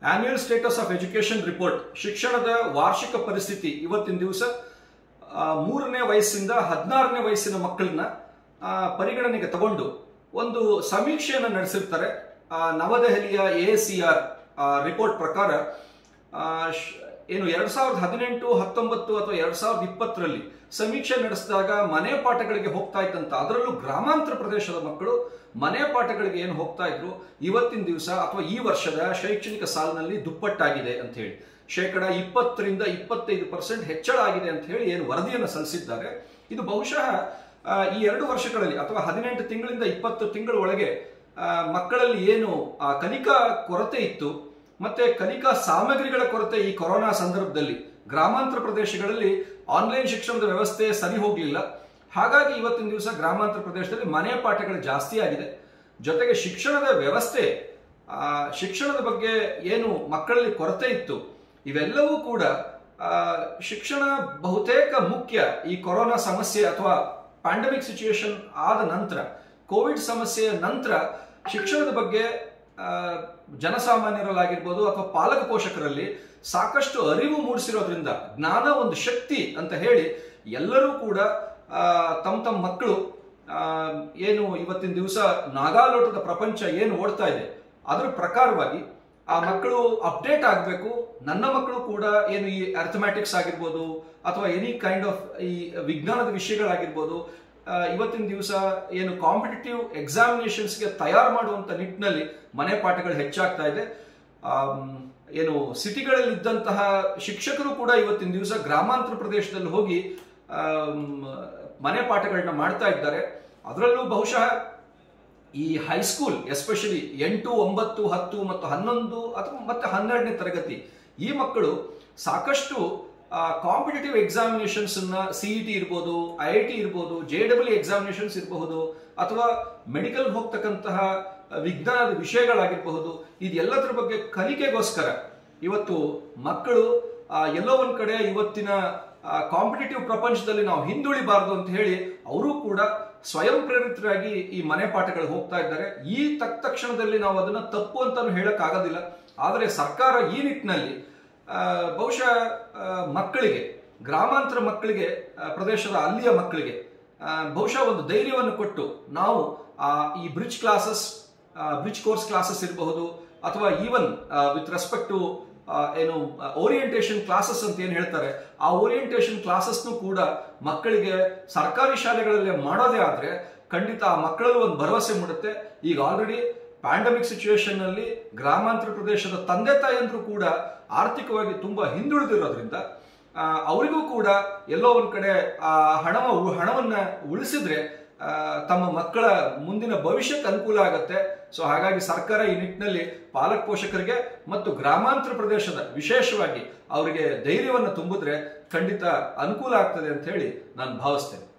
Annual status of education report, ಶಿಕ್ಷಣದ ವಾರ್ಷಿಕ ಪರಿಸ್ಥಿತಿ ಇವತ್ತಿನ ದಿವಸ 3ನೇ ವಯಸ್ಸಿಂದ 16ನೇ ವಯಸ್ಸಿನ ಮಕ್ಕಳನ್ನ ಪರಿಗಣನೆಗೆ ತಗೊಂಡು ಒಂದು ಸಮೀಕ್ಷೆಯನ್ನು ನಡೆಸಿರ್ತಾರೆ. ನವದೆಹಲಿಯ ASER ರಿಪೋರ್ಟ್ ಪ್ರಕಾರ ಏನು 2018, 19 ಅಥವಾ 2020ರಲ್ಲಿ ಸಮೀಕ್ಷೆ ನಡೆಸಿದಾಗ ಮನೆ ಪಾಠಗಳಿಗೆ ಹೋಗ್ತಾ ಇದ್ದಂತ, ಅದರಲ್ಲೂ ಗ್ರಾಮಾಂತರ ಪ್ರದೇಶದ ಮಕ್ಕಳು ಮನೆ ಪಾಠಗಳಿಗೆ ಏನು ಹೋಗ್ತಾ ಇದ್ರು ಇವತ್ತಿನ ದಿವಸ ಅಥವಾ ಈ ವರ್ಷದ ಶೈಕ್ಷಣಿಕ ಸಾಲಿನಲ್ಲಿ ದುಪ್ಪಟ್ಟಾಗಿದೆ ಅಂತ ಹೇಳಿ, 20% ರಿಂದ 25% ಹೆಚ್ಚಳ ಆಗಿದೆ ಅಂತ ಹೇಳಿ ಏನು ವರದಿಯನ್ನು ಸಲ್ಲಿಸಿದ್ದಾರೆ. ಇದು ಬಹುಶಃ ಈ 2 ವರ್ಷಗಳಲ್ಲಿ ಅಥವಾ 18 ತಿಂಗಳಿಂದ 20 ತಿಂಗಳ ಒಳಗೆ ಮಕ್ಕಳಲ್ಲಿ ಏನು ಕಲಿಕಾ ಕೊರತೆ ಇತ್ತು ಮತ್ತೆ ಕಲಿಕಾ ಸಾಮಗ್ರಿಗಳ ಕೊರತೆ ಈ ಕೊರೋನಾ ಸಂದರ್ಭದಲ್ಲಿ ಗ್ರಾಮಾಂತರ ಪ್ರದೇಶಗಳಲ್ಲಿ ಆನ್ಲೈನ್ ಶಿಕ್ಷಣದ ವ್ಯವಸ್ಥೆ ಸರಿ ಹೋಗಲಿಲ್ಲ. ಹಾಗಾಗಿ ಇವತ್ತಿನ ದಿವಸ ಗ್ರಾಮಾಂತರ ಪ್ರದೇಶದಲ್ಲಿ ಮನೆ ಪಾಠಗಳು ಜಾಸ್ತಿ ಆಗಿದೆ. ಜೊತೆಗೆ ಶಿಕ್ಷಣದ ವ್ಯವಸ್ಥೆ, ಶಿಕ್ಷಣದ ಬಗ್ಗೆ ಏನು ಮಕ್ಕಳಲ್ಲಿ ಕೊರತೆ ಇತ್ತು, ಇವೆಲ್ಲವೂ ಕೂಡ ಶಿಕ್ಷಣ ಬಹುತೇಕ ಮುಖ್ಯ ಈ ಕೊರೋನಾ ಸಮಸ್ಯೆ ಅಥವಾ ಪ್ಯಾಂಡಮಿಕ್ ಸಿಚುಯೇಷನ್ ಆದ ನಂತರ, ಕೋವಿಡ್ ಸಮಸ್ಯೆಯ ನಂತರ ಶಿಕ್ಷಣದ ಬಗ್ಗೆ ಜನಸಾಮಾನ್ಯರಲ್ಲಾಗಿರ್ಬೋದು ಅಥವಾ ಪಾಲಕ ಪೋಷಕರಲ್ಲಿ ಸಾಕಷ್ಟು ಅರಿವು ಮೂಡಿಸಿರೋದ್ರಿಂದ, ಜ್ಞಾನ ಒಂದು ಶಕ್ತಿ ಅಂತ ಹೇಳಿ ಎಲ್ಲರೂ ಕೂಡ ತಮ್ಮ ಮಕ್ಕಳು ಏನು ಇವತ್ತಿನ ದಿವಸ ನಾಗಾಲೋಟದ ಪ್ರಪಂಚ ಏನು ಓಡ್ತಾ ಇದೆ ಅದರ ಪ್ರಕಾರವಾಗಿ ಆ ಮಕ್ಕಳು ಅಪ್ಡೇಟ್ ಆಗಬೇಕು. ನನ್ನ ಮಕ್ಕಳು ಕೂಡ ಏನು ಈ ಅರ್ಥಮ್ಯಾಟಿಕ್ಸ್ ಆಗಿರ್ಬೋದು ಅಥವಾ ಎನಿ ಕೈಂಡ್ ಆಫ್ ಈ ವಿಜ್ಞಾನದ ವಿಷಯಗಳಾಗಿರ್ಬೋದು, ಇವತ್ತಿನ ದಿವಸ ಏನು ಕಾಂಪಿಟೇಟಿವ್ ಎಕ್ಸಾಮಿನೇಷನ್ಸ್ಗೆ ತಯಾರು ಮಾಡುವಂತ ನಿಟ್ಟಿನಲ್ಲಿ ಮನೆ ಪಾಠಗಳು ಹೆಚ್ಚಾಗ್ತಾ ಇದೆ. ಏನು ಸಿಟಿಗಳಲ್ಲಿ ಇದ್ದಂತಹ ಶಿಕ್ಷಕರು ಕೂಡ ಇವತ್ತಿನ ದಿವಸ ಗ್ರಾಮಾಂತರ ಪ್ರದೇಶದಲ್ಲಿ ಹೋಗಿ ಮನೆ ಪಾಠಗಳನ್ನ ಮಾಡ್ತಾ ಇದ್ದಾರೆ. ಅದರಲ್ಲೂ ಬಹುಶಃ ಈ ಹೈಸ್ಕೂಲ್ ಎಸ್ಪೆಷಲಿ 8, 9, 10 ಮತ್ತು 11 ಅಥವಾ ಮತ್ತೆ 12ನೇ ತರಗತಿ ಈ ಮಕ್ಕಳು ಸಾಕಷ್ಟು ಕಾಂಪಿಟೇಟಿವ್ ಎಕ್ಸಾಮಿನೇಷನ್ಸ್ ಅನ್ನ CET ಇರ್ಬೋದು, IIT ಇರ್ಬೋದು, JEE ಎಕ್ಸಾಮಿನೇಷನ್ಸ್ ಇರಬಹುದು ಅಥವಾ ಮೆಡಿಕಲ್ ಹೋಗ್ತಕ್ಕಂತಹ ವಿಜ್ಞಾನದ ವಿಷಯಗಳಾಗಿರಬಹುದು, ಇದೆಲ್ಲದರ ಬಗ್ಗೆ ಕಲಿಕೆಗೋಸ್ಕರ ಇವತ್ತು ಮಕ್ಕಳು ಎಲ್ಲೋ ಒಂದ್ ಕಡೆ ಇವತ್ತಿನ ಕಾಂಪಿಟೇಟಿವ್ ಪ್ರಪಂಚದಲ್ಲಿ ನಾವು ಹಿಂದುಳಿಬಾರದು ಅಂತ ಹೇಳಿ ಅವರು ಕೂಡ ಸ್ವಯಂ ಪ್ರೇರಿತರಾಗಿ ಈ ಮನೆ ಪಾಠಗಳು ಹೋಗ್ತಾ ಇದ್ದಾರೆ. ಈ ತಕ್ಷಣದಲ್ಲಿ ನಾವು ಅದನ್ನ ತಪ್ಪು ಅಂತಾನು ಹೇಳಕ್ ಆಗೋದಿಲ್ಲ. ಆದರೆ ಸರ್ಕಾರ ಈ ನಿಟ್ಟಿನಲ್ಲಿ ಬಹುಶಃ ಮಕ್ಕಳಿಗೆ, ಗ್ರಾಮಾಂತರ ಮಕ್ಕಳಿಗೆ, ಪ್ರದೇಶದ ಅಲ್ಲಿಯ ಮಕ್ಕಳಿಗೆ ಬಹುಶಃ ಒಂದು ಧೈರ್ಯವನ್ನು ಕೊಟ್ಟು ನಾವು ಈ ಬ್ರಿಡ್ಜ್ ಕೋರ್ಸ್ ಕ್ಲಾಸಸ್ ಇರಬಹುದು ಅಥವಾ ಈವನ್ ವಿತ್ ರೆಸ್ಪೆಕ್ಟ್ ಟು ಏನು ಓರಿಯೆಂಟೇಷನ್ ಕ್ಲಾಸಸ್ ಅಂತ ಏನು ಹೇಳ್ತಾರೆ, ಆ ಓರಿಯೆಂಟೇಷನ್ ಕ್ಲಾಸಸ್ನು ಕೂಡ ಮಕ್ಕಳಿಗೆ ಸರ್ಕಾರಿ ಶಾಲೆಗಳಲ್ಲಿ ಮಾಡೋದೇ ಆದ್ರೆ ಖಂಡಿತ ಆ ಮಕ್ಕಳಲ್ಲೂ ಒಂದು ಭರವಸೆ ಮೂಡುತ್ತೆ. ಈಗ ಆಲ್ರೆಡಿ ಪ್ಯಾಂಡಮಿಕ್ ಸಿಚುವೇಶನ್ ನಲ್ಲಿ ಗ್ರಾಮಾಂತರ ಪ್ರದೇಶದ ತಂದೆ ತಾಯಿಯಂದ್ರು ಕೂಡ ಆರ್ಥಿಕವಾಗಿ ತುಂಬಾ ಹಿಂದುಳಿದಿರೋದ್ರಿಂದ ಅವರಿಗೂ ಕೂಡ ಎಲ್ಲೋ ಒಂದ್ ಕಡೆ ಹಣವನ್ನ ಉಳಿಸಿದ್ರೆ ತಮ್ಮ ಮಕ್ಕಳ ಮುಂದಿನ ಭವಿಷ್ಯಕ್ಕೆ ಅನುಕೂಲ ಆಗುತ್ತೆ. ಸೊ ಹಾಗಾಗಿ ಸರ್ಕಾರ ಈ ನಿಟ್ಟಿನಲ್ಲಿ ಪಾಲಕ ಪೋಷಕರಿಗೆ ಮತ್ತು ಗ್ರಾಮಾಂತರ ಪ್ರದೇಶದ ವಿಶೇಷವಾಗಿ ಅವರಿಗೆ ಧೈರ್ಯವನ್ನು ತುಂಬಿದ್ರೆ ಖಂಡಿತ ಅನುಕೂಲ ಆಗ್ತದೆ ಅಂತ ಹೇಳಿ ನಾನು ಭಾವಿಸ್ತೇನೆ.